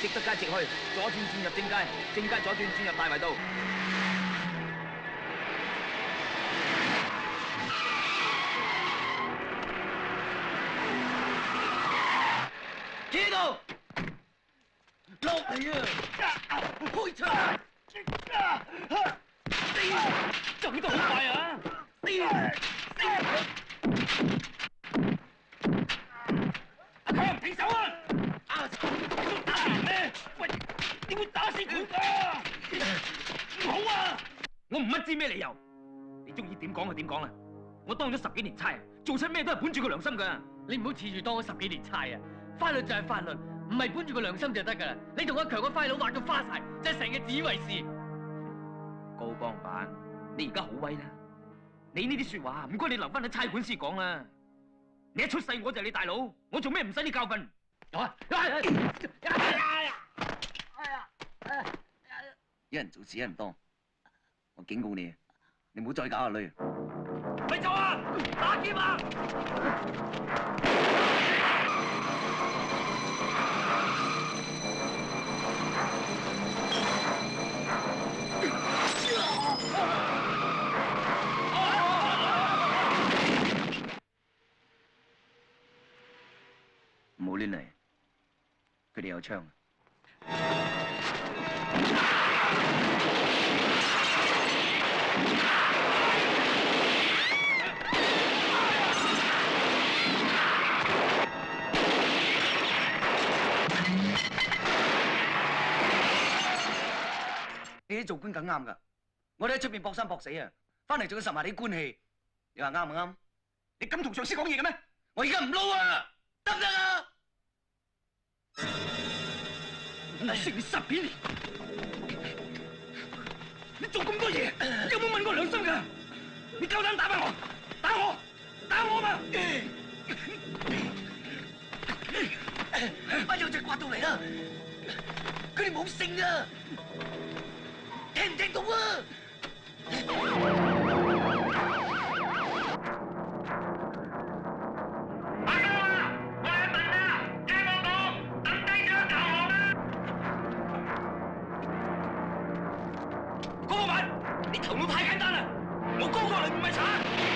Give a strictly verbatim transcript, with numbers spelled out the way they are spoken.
益德街直去，左轉轉入正街，正街左轉轉入大圍道。企度，落嚟啊！開槍！走得好快啊！阿強，停手啊！啊！你打人咩？喂，點會打死佢㗎？唔好啊！我唔乜知咩理由，你中意點講就點講啦。我當咗十幾年差，做出咩都係本住個良心㗎。 你唔好恃住當咗十幾年差啊！法律就係法律，唔係本住個良心就得㗎啦。你同阿強個快佬畫到花晒，就係成日自以為是。 高幫辦，你而家好威啦！你呢啲說話唔該你留翻喺差館先講啦。你一出世我就係你大佬，我做咩唔使你教訓？啊！ 一人做事一人當，我警告你，你唔好再搞阿女。 咪走啊！打劫啊！ 唔好亂嚟，佢哋有槍。你啲做官梗啱㗎，我哋喺出邊搏生搏死啊，翻嚟仲要實埋你啲官氣，你話啱唔啱？你敢同上司講嘢嘅咩？我而家唔撈啊，得唔得啊？ 我識你十幾年，你做咁多嘢，有冇問過良心㗎？你夠膽打返我，打我，打我嘛！ 班友仔刮到嚟啦，佢哋冇性啊！聽唔聽到啊？ 阿哥啊，我係問啊，聽我講，等低咗投降啦！ 高個文，你頭腦太簡單啦！我高過嚟唔係賊。